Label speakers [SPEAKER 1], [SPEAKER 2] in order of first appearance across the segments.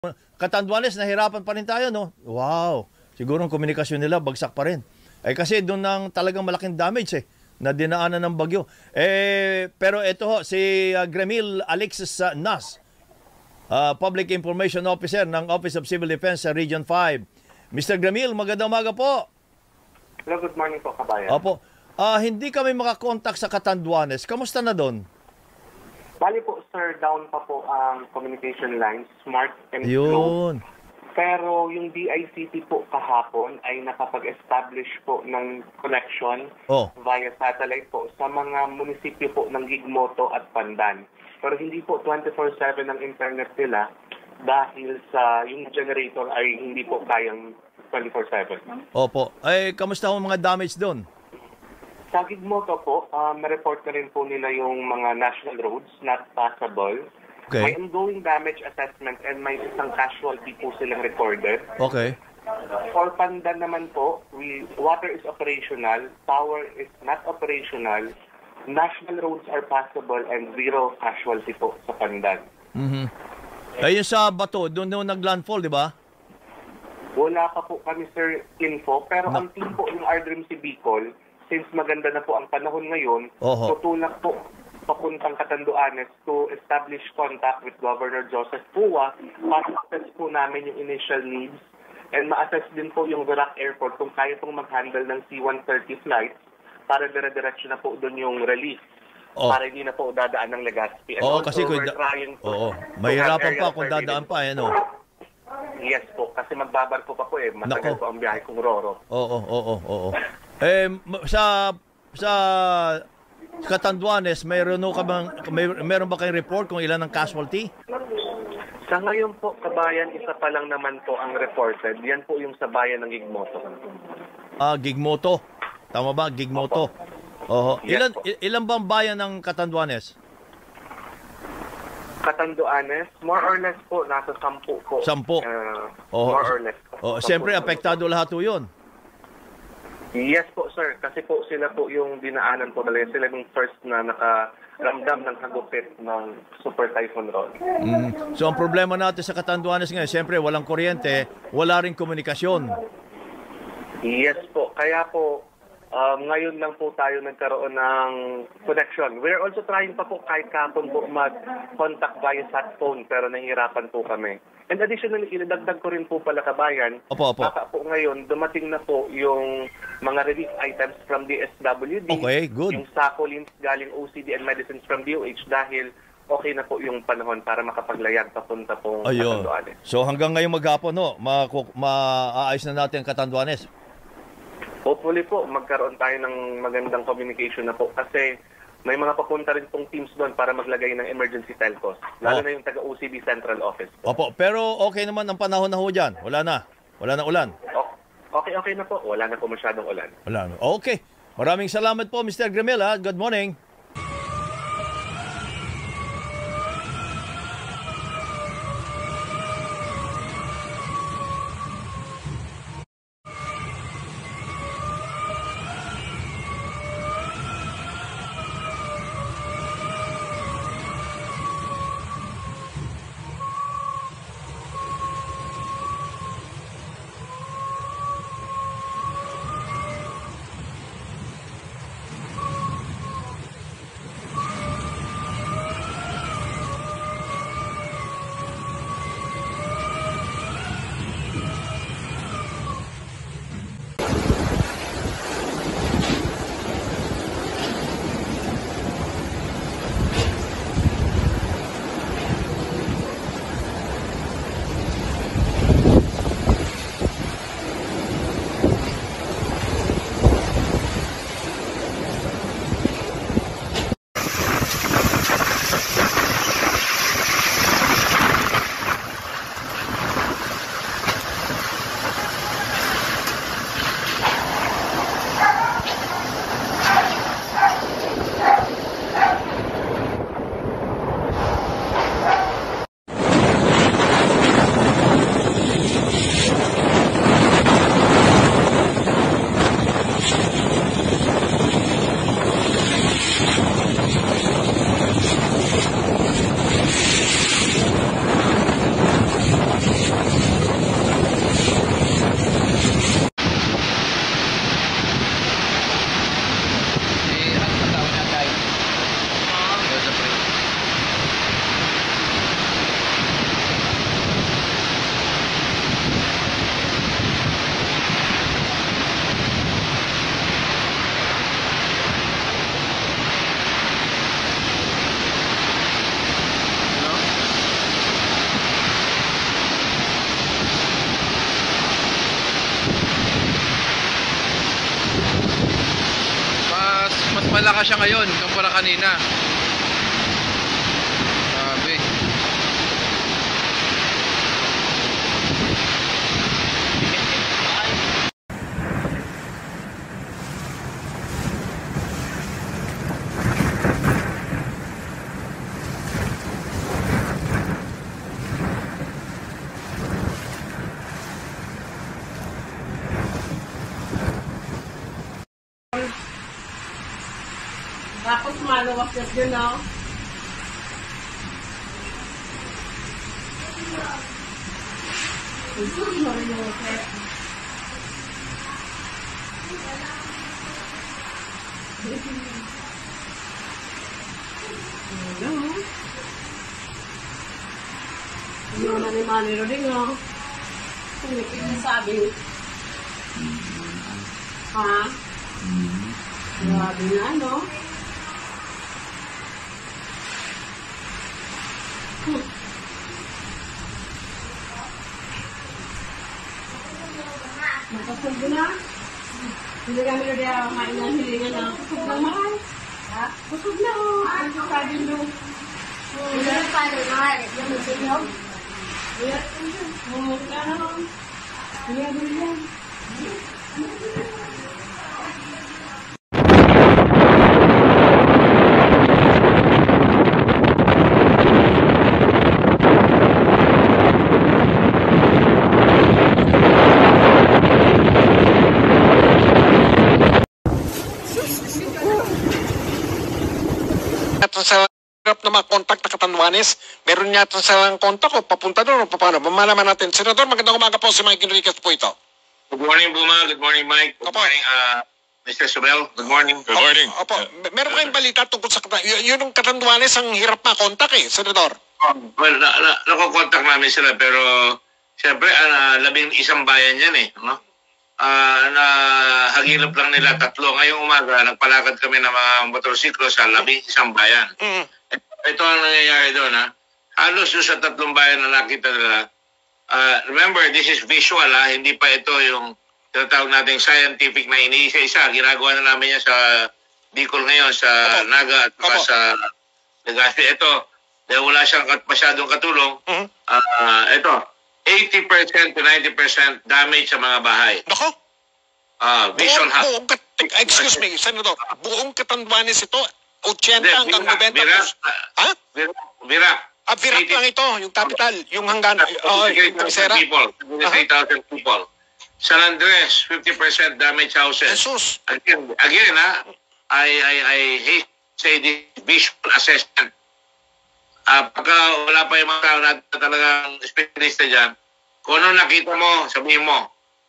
[SPEAKER 1] Catanduanes, nahirapan pa rin tayo, no? Wow. Siguro ang komunikasyon nila bagsak pa rin. Kasi doon nang talagang malaking damage na dinaanan ng bagyo. Pero ito ho, si Gramil Alexis Nas, Public Information Officer ng Office of Civil Defense sa Region 5. Mr. Gramil, magandang umaga po.
[SPEAKER 2] Hello, good morning po, kabayan.
[SPEAKER 1] Opo. Hindi kami makakontak sa Catanduanes. Kamusta na doon?
[SPEAKER 2] Bali po, sir, down pa po ang communication lines, smart and slow.
[SPEAKER 1] Yun.
[SPEAKER 2] Pero yung DICT po kahapon ay nakapag-establish po ng connection via satellite po sa mga munisipyo po ng Gigmoto at Pandan. Pero hindi po 24/7 ang internet nila dahil sa yung generator ay hindi po kayang 24/7.
[SPEAKER 1] Opo. Kamusta ang mga damage doon?
[SPEAKER 2] Sa Gigmoto po, ma-report na rin po nila yung mga national roads not passable.
[SPEAKER 1] Okay.
[SPEAKER 2] May ongoing damage assessment and may isang casualty po silang recorded.
[SPEAKER 1] Okay.
[SPEAKER 2] For Pandan naman po, water is operational, power is not operational, national roads are passable, and zero casualty po sa Pandan.
[SPEAKER 1] Ayun sa Bato, doon nag-landfall, di ba?
[SPEAKER 2] Wala pa po kami, sir, info. Pero ang team po ng RDRIMC Bicol, since maganda na po ang panahon ngayon, tutulak po papuntang Catanduanes to establish contact with Governor Joseph Pua para ma-assess po namin yung initial needs and ma-assess din po yung Verac Airport kung kaya pong mag-handle ng C-130 flights para dire-diretso na po doon yung relief para hindi na po dadaan ng Legazpi. And
[SPEAKER 1] kasi mahirapan pa kung dadaan pa,
[SPEAKER 2] Yes po, kasi magbabarko pa po matagal po ang biyahe kung Roro.
[SPEAKER 1] Oo. Sa Catanduanes, meron ba kayong report kung ilan ang casualty?
[SPEAKER 2] Sa ngayon po, kabayan, isa pa lang naman po ang reported. Yan po yung sa bayan ng Gigmoto.
[SPEAKER 1] Gigmoto. Tama ba? Gigmoto.
[SPEAKER 2] Yes,
[SPEAKER 1] ilan bang bayan ng Catanduanes?
[SPEAKER 2] Catanduanes, more or less po, nasa 10 po.
[SPEAKER 1] 10?
[SPEAKER 2] More or less.
[SPEAKER 1] Siyempre, apektado lahat po yun.
[SPEAKER 2] Yes po, sir. Kasi po sila po yung dinaanan po talaga. Sila yung first na nakaramdam ng hagupit ng Super Typhoon Ron.
[SPEAKER 1] So, ang problema natin sa Catanduanes ngayon, siyempre, walang kuryente, wala rin komunikasyon.
[SPEAKER 2] Yes po. Kaya po, ngayon lang po tayo nagkaroon ng connection. We're also trying pa po kahit kapon po mag-contact via sat phone pero nahihirapan po kami. And additionally, inadagdag ko rin po pala, kabayan. Baka po ngayon, dumating na po yung mga relief items from DSWD.
[SPEAKER 1] Okay, good.
[SPEAKER 2] Yung sacolins galing OCD and medicines from DOH dahil okay na po yung panahon para makapaglayag papunta po Catanduanes.
[SPEAKER 1] So hanggang ngayong maghapon, maaayos na natin ang Catanduanes.
[SPEAKER 2] Hopefully po, magkaroon tayo ng magandang communication na po kasi may mga papunta rin pong teams doon para maglagay ng emergency telcos. Lalo na yung taga-OCB Central Office.
[SPEAKER 1] Pero okay naman ang panahon na ho dyan. Wala na ulan.
[SPEAKER 2] Okay na po. Wala na po masyadong ulan.
[SPEAKER 1] Wala na. Okay. Maraming salamat po, Mr. Gramil. Good morning.
[SPEAKER 3] malakas siya ngayon kumpara kanina. Grabe.
[SPEAKER 4] Tapos maluwas na dyan, no? Ano na ni Manny Roding, no? Hindi pinasabi. Ha? Grabe na, no? Nakasugbo na. Hindi kami na diya mainang hilingan na kusog na mahal. Ha? Kusog na o. Ano sa sabi mo? Hindi na paano mahal. Yung magsigaw. Iya. Kaya na. Iya ba yan?
[SPEAKER 5] Sa hirap na makontak na Catanduanes, meron niya silang kontak o papunta doon o paano? Mamalaman natin. Senador, magandang umaga po, si Mike Enriquez po ito.
[SPEAKER 6] Good morning, Buma. Good morning, Mike. Good morning, Mr. Sobel. Good morning.
[SPEAKER 5] Good morning. Opo, meron kayong balita tungkol sa yun yung Catanduanes ang hirap makontak eh, Senador.
[SPEAKER 6] Well, nakokontak namin sila pero siyempre, 11 bayan yan eh. No? Hagilap lang nila 3. Ngayong umaga, nagpalakad kami ng mga motorsiklo sa 11 bayan.
[SPEAKER 5] Mm.
[SPEAKER 6] Ito ang nangyayari doon. Ha? Halos doon sa 3 bayan na nakita nila. Remember, this is visual. Ha? Hindi pa ito yung tinatawag nating scientific na iniisa-isa. Ginagawa na namin yan sa Bicol ngayon, sa Naga at sa Legazpi. Ito, dahil wala siyang masyadong katulong, ito, 80% to 90% damage sa mga bahay.
[SPEAKER 5] Nako?
[SPEAKER 6] Visual
[SPEAKER 5] excuse me, Senador. Buong Catanduanes ito, 80 hanggang 90. Ha?
[SPEAKER 6] Virac.
[SPEAKER 5] Virac lang ito, yung capital, yung hanggang, Isera.
[SPEAKER 6] 3,000 people. San Andres, 50% damaged houses.
[SPEAKER 5] Jesus.
[SPEAKER 6] Again, I hate to say this visual assessment. Pagka wala pa yung mga tao natin na talagang specialista dyan, kung ano nakita mo, sabihin mo,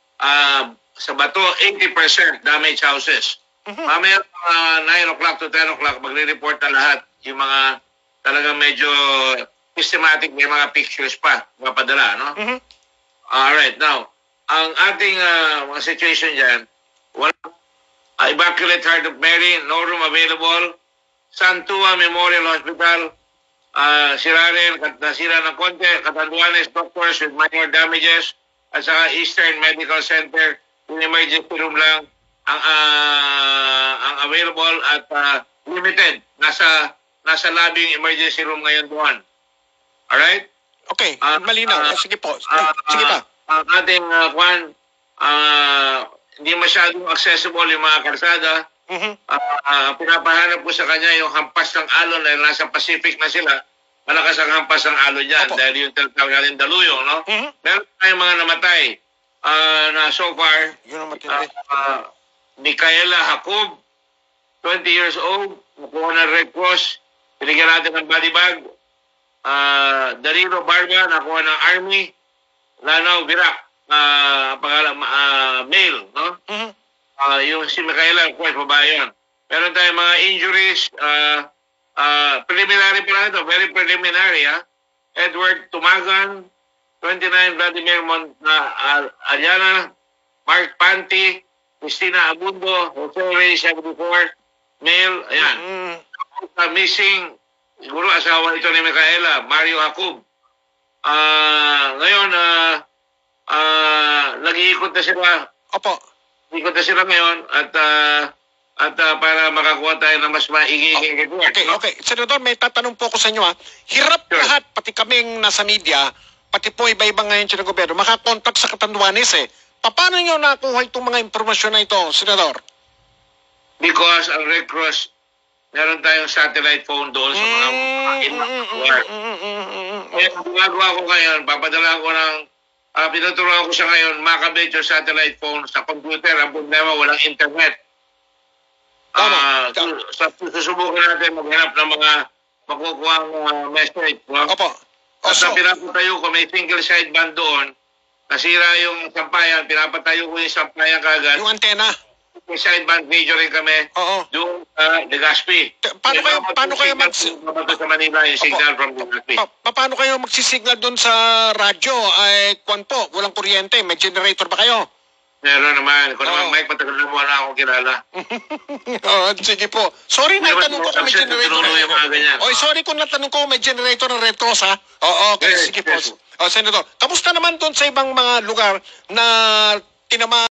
[SPEAKER 6] sa bato, 80% damaged houses. Mamaya 9 o'clock to 10 o'clock, magre-report na lahat yung mga talagang medyo systematic, may mga pictures pa, mga padala, no? Alright, now, ang ating mga situation dyan, wala, Immaculate Heart of Mary, no room available, Santua Memorial Hospital, sira rin, nasira ng konti, Catanduanes doctors with minor damages, at saka Eastern Medical Center, yung emergency room lang ang available at limited. Nasa lobby yung emergency room ngayon doon. Alright?
[SPEAKER 5] Okay, malinaw. Sige po. Sige pa.
[SPEAKER 6] Ang ating hindi masyadong accessible yung mga karsada. Pinapahanap ko sa kanya yung hampas ng alon dahil nasa Pacific na sila. Malakas ang hampas ng alon dyan dahil yung tinatawag natin daluyong, no? Meron tayong mga namatay na so far. Micaela Jacob, 20 years old, nakuha ng Red Cross, binigyan natin ng body bag. Darilo Barba, nakuha ng Army. Lanao Virac, male, no? Yung si Micaela, of course, babae yan. Meron tayong mga injuries, preliminary pa lang ito, very preliminary, ha? Edward Tumagan, 29, Vladimir Aliana, Mark Panty, Christina Abundo, Jose Ray, 74, male, ayan. Missing, siguro asawa ito ni Micaela, Mario Jacob. Ngayon, nag-iikot na sila.
[SPEAKER 5] Opo.
[SPEAKER 6] Nag-iikot na sila ngayon at at para makakuha tayo ng mas maigiging
[SPEAKER 5] Okay. Senador, may tatanong po ako sa inyo. Hirap lahat, pati kaming nasa media, pati po iba-iba ngayon sa gobyerno, makakontak sa Catanduanes Paano nyo nakuha itong mga impormasyon na ito, Senador?
[SPEAKER 6] Because ang Red Cross, meron tayong satellite phone doon sa mga Kaya ang gagawa ko ngayon, papadala ko ng pinuturuan ko siya ngayon, makabit yung satellite phone sa computer. Ang problema, walang internet. Susubukan natin maghanap ng mga makukuha message.
[SPEAKER 5] Opo.
[SPEAKER 6] At pinapatayo ko, may single sideband doon, nasira yung sampayan, pinapatayo ko yung sampayan kagad.
[SPEAKER 5] Yung antena?
[SPEAKER 6] May sideband video rin kami. Doon sa Legazpi.
[SPEAKER 5] Paano kayo
[SPEAKER 6] sa Manila yung signal from Legazpi?
[SPEAKER 5] Paano kayo magsisignal doon sa radyo? Ay, kwan po, walang kuryente, may generator ba kayo?
[SPEAKER 6] Meron naman. Kung naman, Mike, matagal na mo na akong kilala.
[SPEAKER 5] Sige po. Sorry na itanong ko kung may generator. Sorry kung natanong ko may generator ng Red Cross, ha? Okay, sige po. Senador, kamusta naman doon sa ibang mga lugar na tinama